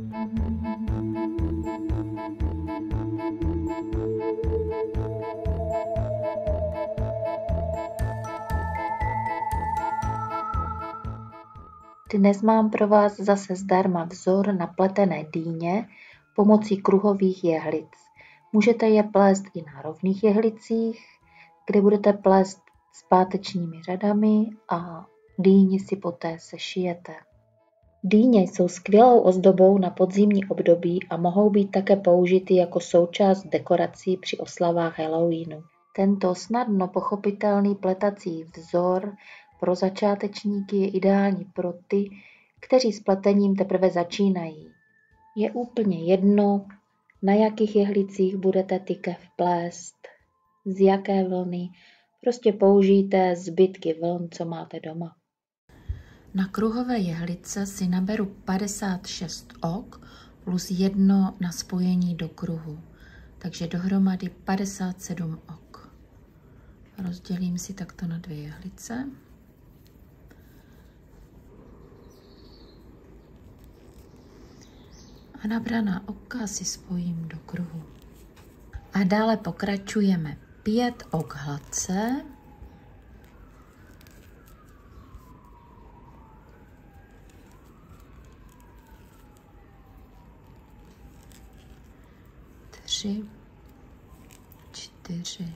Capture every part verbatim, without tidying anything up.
Dnes mám pro vás zase zdarma vzor na pletené dýně pomocí kruhových jehlic. Můžete je plést i na rovných jehlicích, kde budete plést s pátečními řadami a dýni si poté sešijete. Dýně jsou skvělou ozdobou na podzimní období a mohou být také použity jako součást dekorací při oslavách Halloweenu. Tento snadno pochopitelný pletací vzor pro začátečníky je ideální pro ty, kteří s pletením teprve začínají. Je úplně jedno, na jakých jehlicích budete tykev plést, z jaké vlny, prostě použijte zbytky vln, co máte doma. Na kruhové jehlice si naberu padesát šest ok plus jedno na spojení do kruhu, takže dohromady padesát sedm ok. Rozdělím si takto na dvě jehlice. A nabraná oka si spojím do kruhu. A dále pokračujeme pět ok hladce. Tři, čtyři,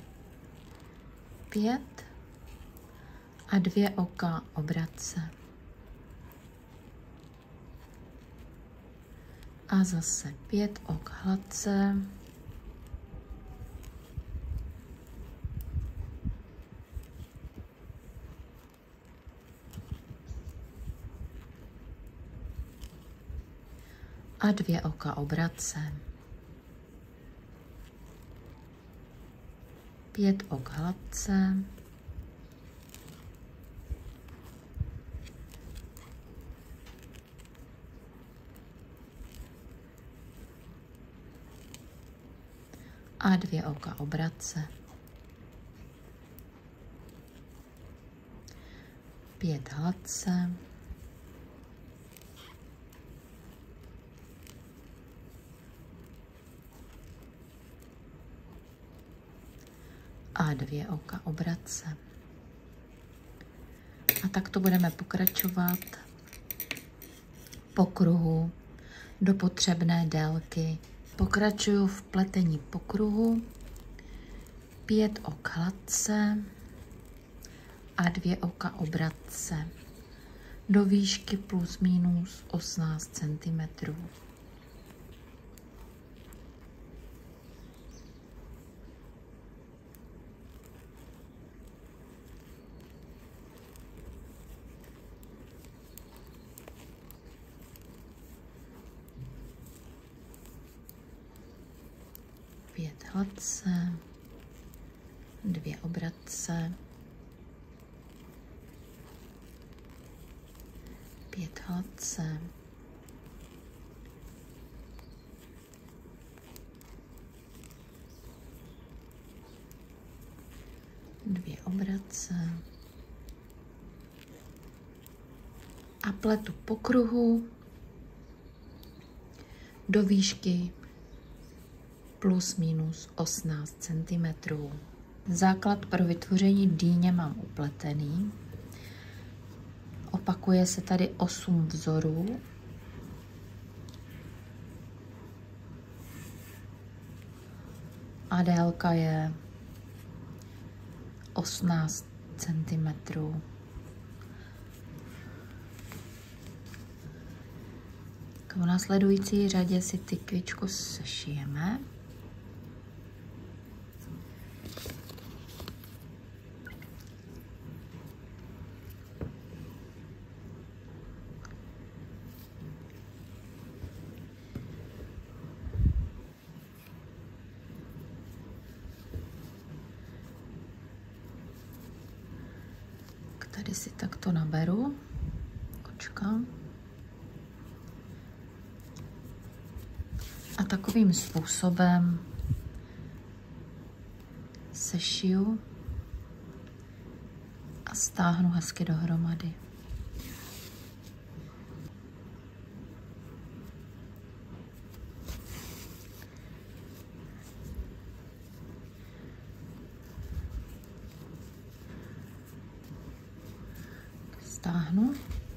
pět a dvě oka obratce. A zase pět ok hladce. A dvě oka obratce. Pět ok hladce. A dvě oka obratce. Pět hladce. A dvě oka obratce. A takto budeme pokračovat po kruhu do potřebné délky. Pokračuju v pletení po kruhu, pět ok hladce a dvě oka obratce do výšky plus minus osmnáct centimetrů. Pět hladce, dvě obratce, pět hladce, dvě obratce a pletu po kruhu do výšky plus minus osmnáct centimetrů. Základ pro vytvoření dýně mám upletený. Opakuje se tady osm vzorů. A délka je osmnáct centimetrů. V následující řadě si tykvičku sešijeme. Tady si takto naberu očka a takovým způsobem sešiju a stáhnu hezky dohromady. stáhnu.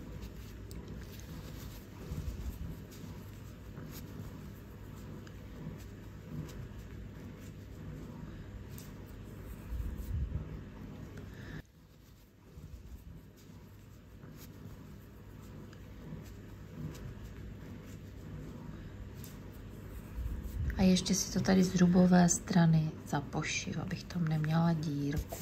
A ještě si to tady z drubové strany zapošiju, abych tam neměla dírku.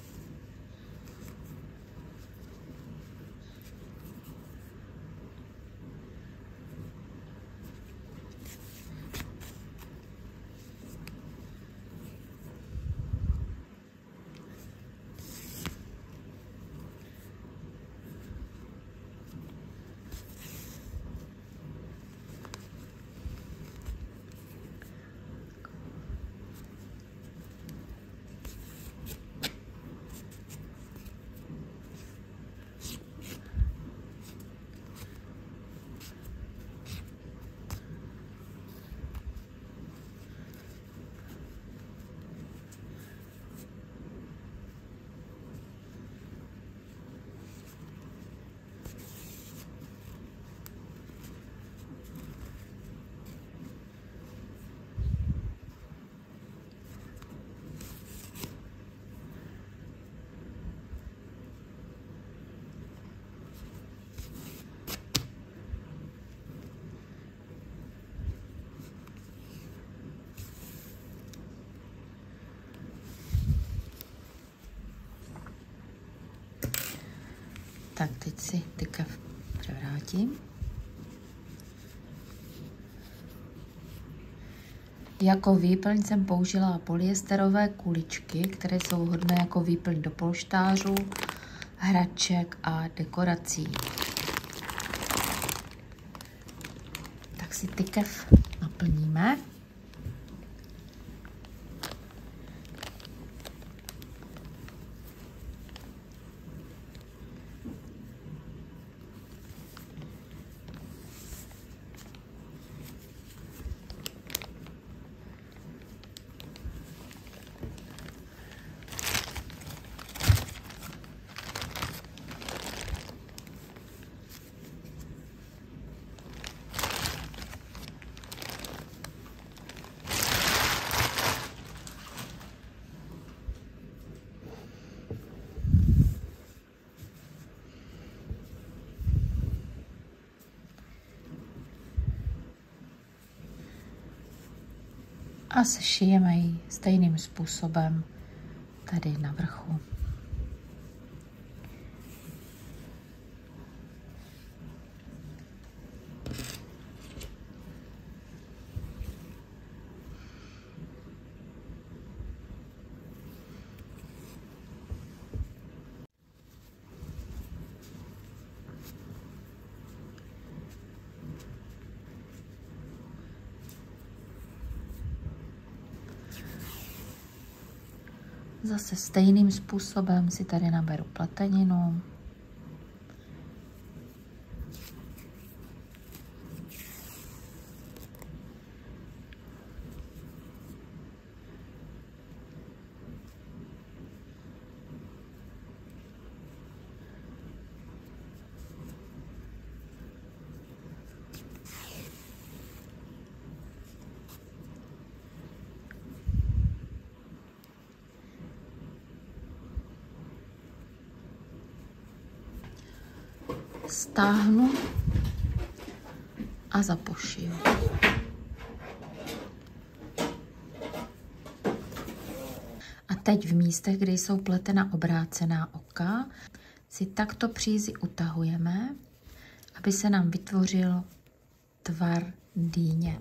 Tak teď si tykev převrátím. Jako výplň jsem použila polyesterové kuličky, které jsou vhodné jako výplň do polštářů, hraček a dekorací. Tak si tykev naplníme. A sešijeme ji stejným způsobem tady na vrchu. Zase stejným způsobem si tady naberu pleteninu. Stáhnu a zapošiju. A teď v místech, kde jsou pletena obrácená oka, si takto přízy utahujeme, aby se nám vytvořil tvar dýně.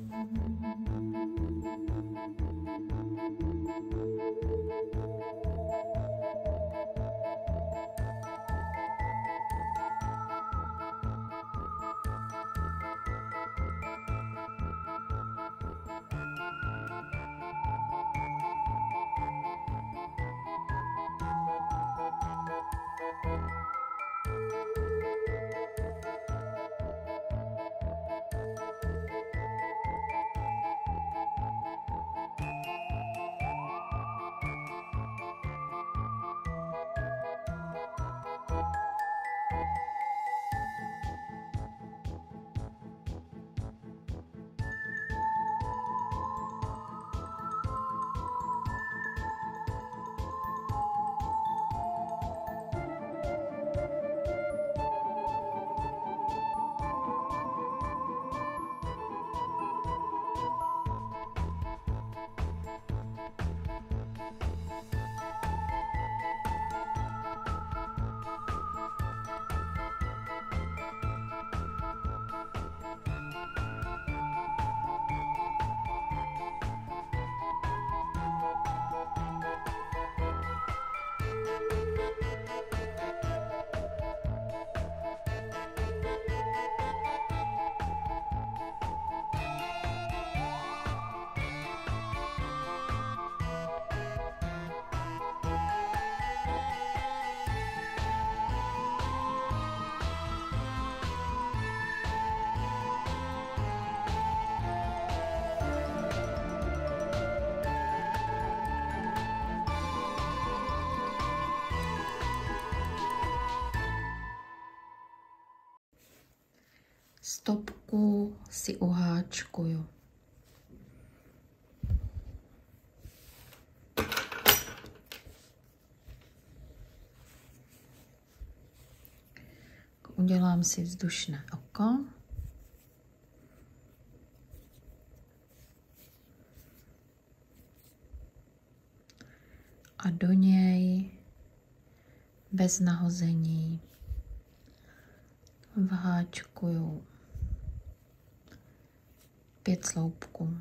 Stopku si uháčkuju. Udělám si vzdušné oko. A do něj bez nahození vháčkuju pět sloupků.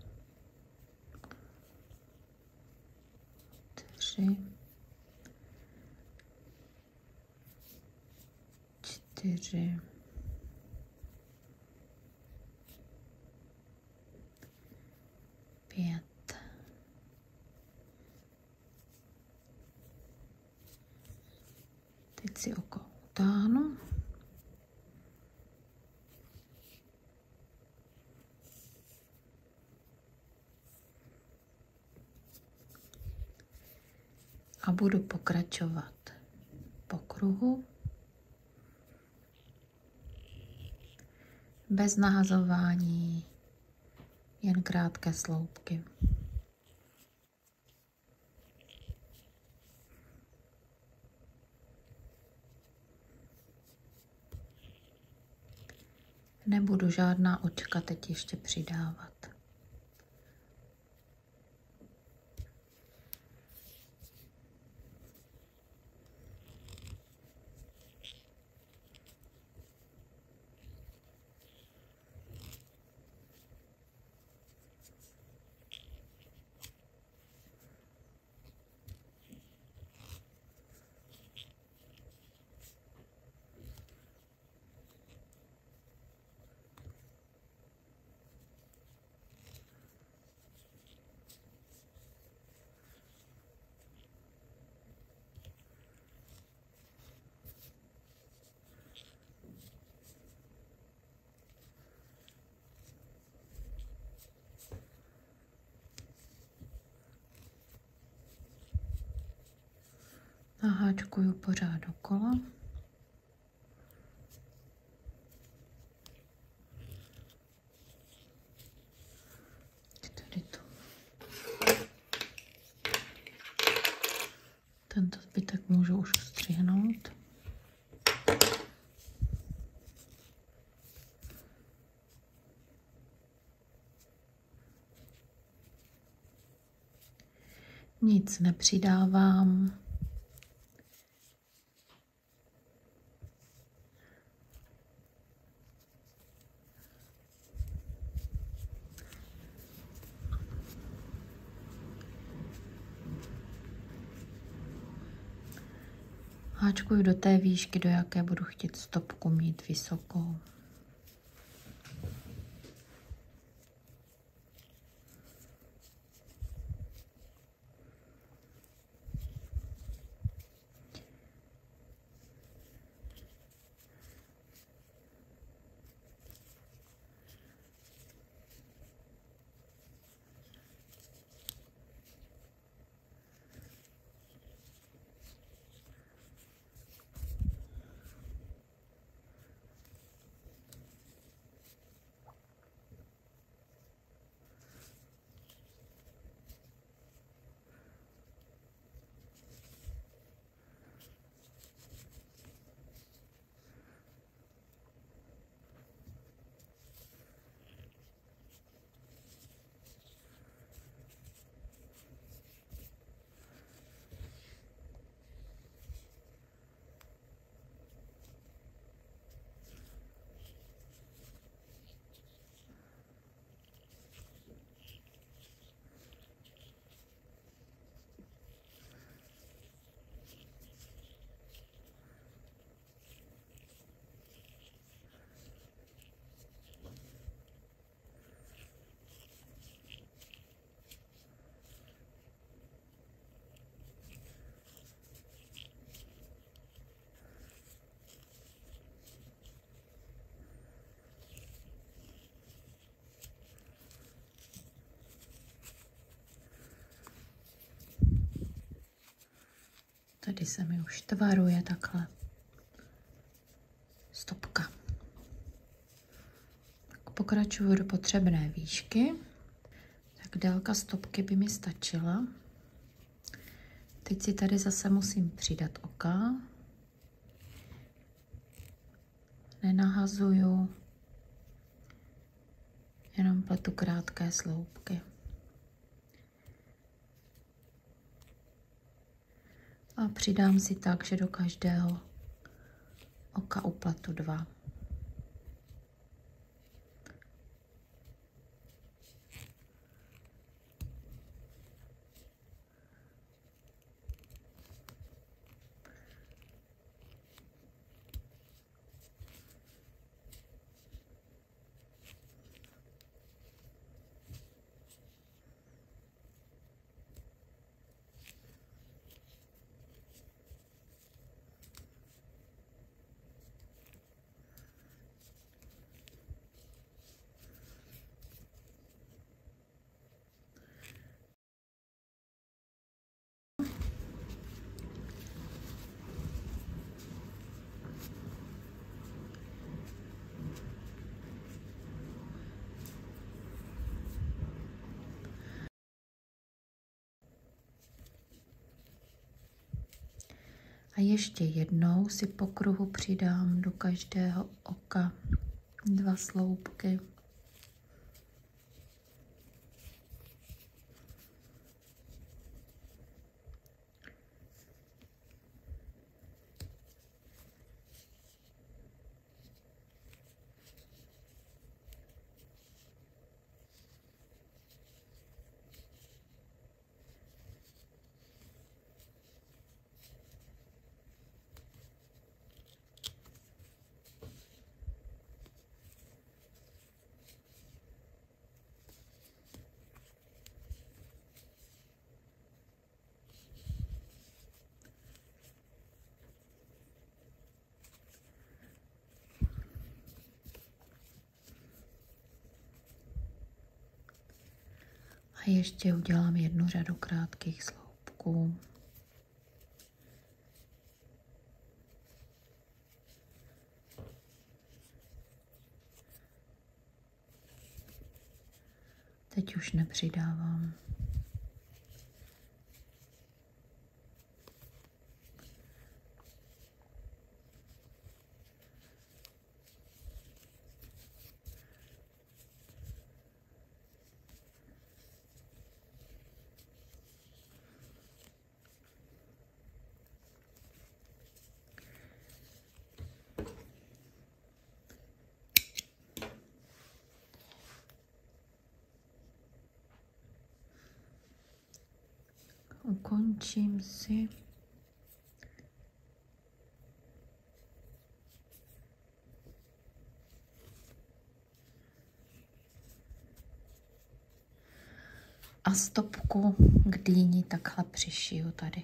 Tři, čtyři, pět. Teď si oko utáhnu. A budu pokračovat po kruhu. Bez nahazování, jen krátké sloupky. Nebudu žádná očka teď ještě přidávat. Naháčkuju pořád dokola. Tady to. Tento zbytek můžu už ustřihnout. Nic nepřidávám. Háčkuju do té výšky, do jaké budu chtít stopku mít vysokou. Tady se mi už tvaruje takhle stopka. pokračuju do potřebné výšky. Tak délka stopky by mi stačila. Teď si tady zase musím přidat oka. Nenahazuju, jenom pletu krátké sloupky. A přidám si tak, že do každého oka upletu dva. A ještě jednou si po kruhu přidám do každého oka dva sloupky. A ještě udělám jednu řadu krátkých sloupků. Teď už nepřidávám. Ukončím si. A stopku k dýni takhle přišiju tady.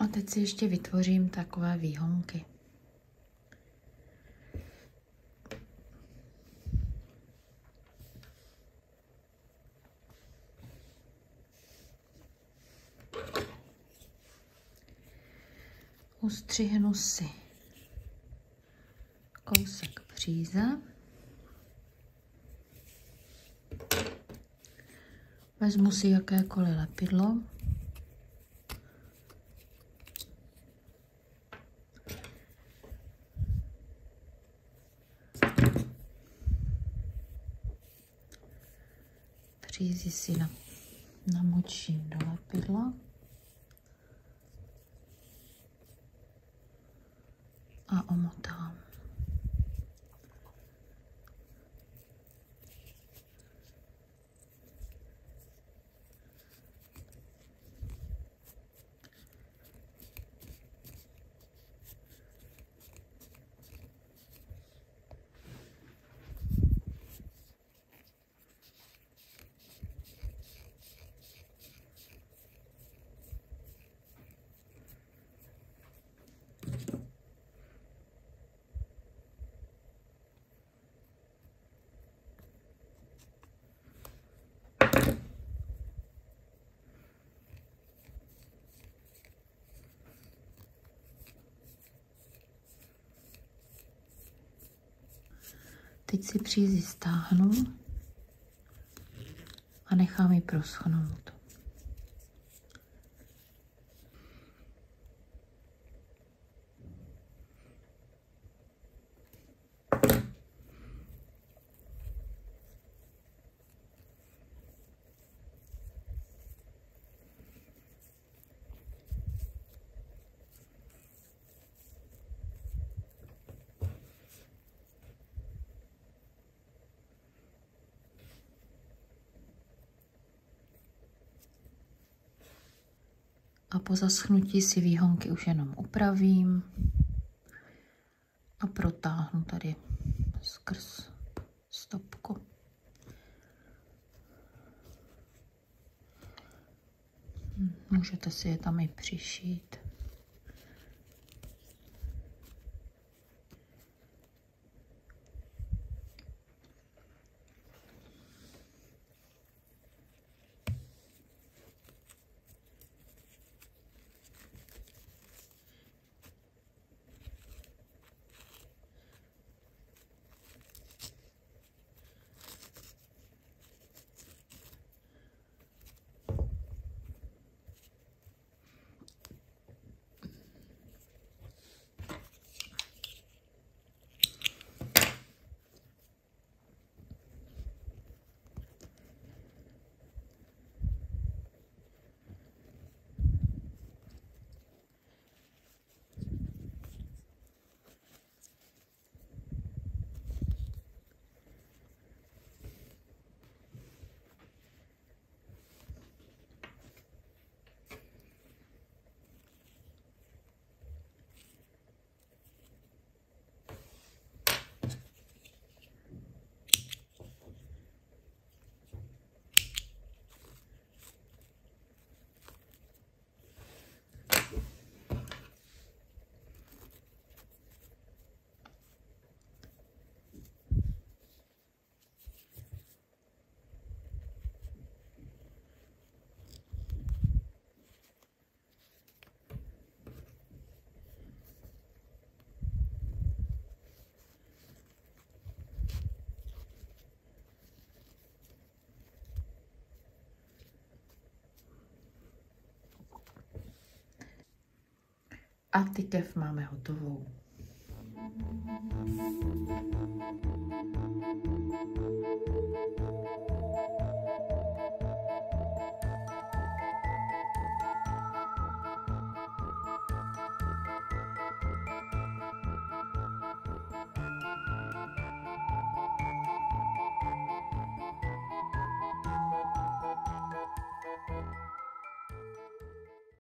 A teď si ještě vytvořím takové výhonky. Ustřihnu si kousek příze. Vezmu si jakékoliv lepidlo. Přízi si na, namočím do lepidla. A omotám. Teď si přízi stáhnu a nechám ji proschnout. A po zaschnutí si výhonky už jenom upravím a protáhnu tady skrz stopku. Můžete si je tam i přišít. A tykev máme hotovou.